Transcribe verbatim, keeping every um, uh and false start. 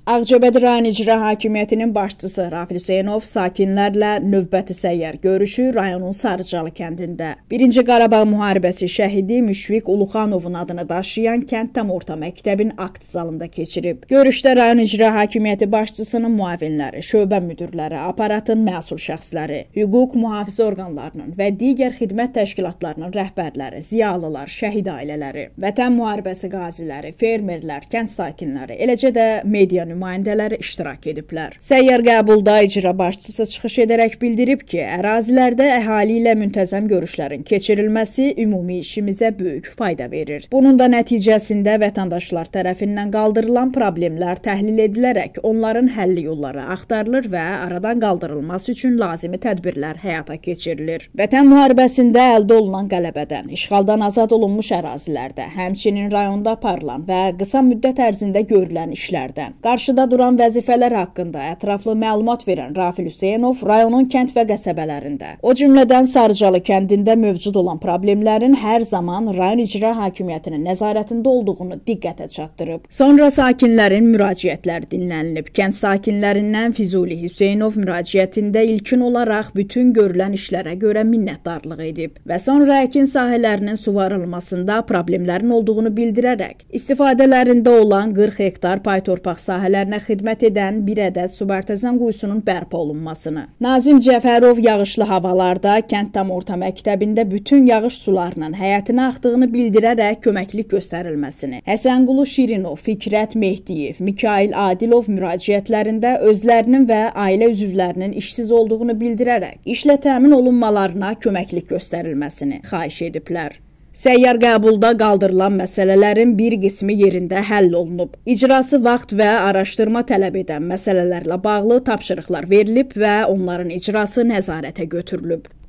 Ağcabədi rayon icra hakimiyyətinin başçısı Rafil Hüseynov sakinlərlə növbəti səyyar görüşü rayonun Sarıcalı kəndində. birinci Qarabağ müharibəsi şəhidi Müşfiq Uluxanovun adını daşıyan kənd tam orta məktəbin akt zalında keçirib. Görüşdə rayon icra hakimiyyəti başçısının müavinləri, şöbə müdürləri, aparatın məsul şəxsləri, hüquq mühafizə orqanlarının və digər xidmət təşkilatlarının rəhbərləri, ziyalılar, şəhid ailələri, vətən müharibəsi qaziləri, fermerlər, kənd sakinləri, eləcə də media nümayəndələri iştirak ediblər. Səyyar qəbulda icra başçısı çıxış edərək bildirib ki, ərazilərdə əhali ilə müntəzəm görüşlərin keçirilməsi ümumi işimizə böyük fayda verir. Bunun da nəticəsində vətəndaşlar tərəfindən qaldırılan problemlər təhlil edilərək onların həlli yolları axtarılır və aradan qaldırılması üçün lazımi tədbirlər həyata keçirilir. Vətən müharibəsində əldə olunan qələbədən, işğaldan azad olunmuş ərazilərdə, həmçinin rayonda aparılan və qısa müddət ərzində görülən işlərdən, qarşıda duran vəzifələr haqqında ətraflı məlumat verən Rafil Hüseynov rayonun kənd və qəsəbələrində, o cümlədən Sarıcalı kəndində mövcud olan problemlərin hər zaman rayon icra hakimiyyətinin nəzarətində olduğunu diqqətə çatdırıb. Sonra sakinlərin müraciətləri dinlənilib. Kənd sakinlərindən Füzuli Hüseynov müraciətində ilkin olaraq bütün görülən işlərə görə minnətdarlıq edib və sonra əkin sahələrinin suvarılmasında problemlərin olduğunu bildirərək, istifadələrində olan qırx hektar pay torpaq sahələrinə xidmət edən bir ədəd subartezan quyusunun bərpa olunmasını, Nazim Cəfərov yağışlı havalarda kənd tam orta məktəbində bütün yağış sularının həyətinə axdığını bildirərək köməklik göstərilməsini, Həsənqulu Şirinov, Fikrət Mehdiyev, Mikail Adilov müraciətlərində özlərinin və ailə üzvlərinin işsiz olduğunu bildirərək işlə təmin olunmalarına köməklik göstərilməsini xahiş ediblər. Səyyar qəbulda qaldırılan məsələlərin bir qismi yerində həll olunub. İcrası vaxt və araşdırma tələb edən məsələlərlə bağlı tapşırıqlar verilib və onların icrası nəzarətə götürülüb.